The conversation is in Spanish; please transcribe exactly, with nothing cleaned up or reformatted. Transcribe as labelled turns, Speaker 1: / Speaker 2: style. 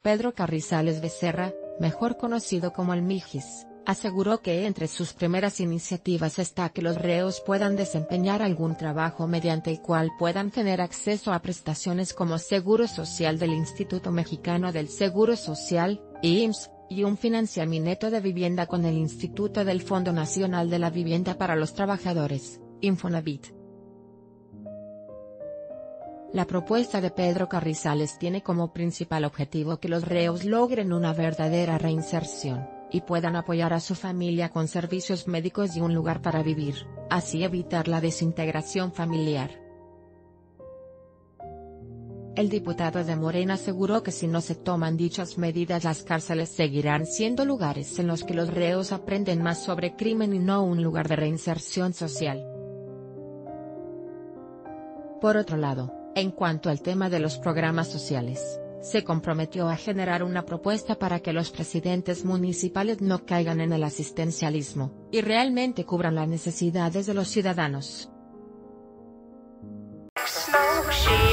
Speaker 1: Pedro Carrizales Becerra, mejor conocido como el Mijis, aseguró que entre sus primeras iniciativas está que los reos puedan desempeñar algún trabajo mediante el cual puedan tener acceso a prestaciones como Seguro Social del Instituto Mexicano del Seguro Social, I M S S, y un financiamiento de vivienda con el Instituto del Fondo Nacional de la Vivienda para los Trabajadores, Infonavit. La propuesta de Pedro Carrizales tiene como principal objetivo que los reos logren una verdadera reinserción, y puedan apoyar a su familia con servicios médicos y un lugar para vivir, así evitar la desintegración familiar. El diputado de Morena aseguró que si no se toman dichas medidas las cárceles seguirán siendo lugares en los que los reos aprenden más sobre crimen y no un lugar de reinserción social. Por otro lado, en cuanto al tema de los programas sociales, se comprometió a generar una propuesta para que los presidentes municipales no caigan en el asistencialismo, y realmente cubran las necesidades de los ciudadanos.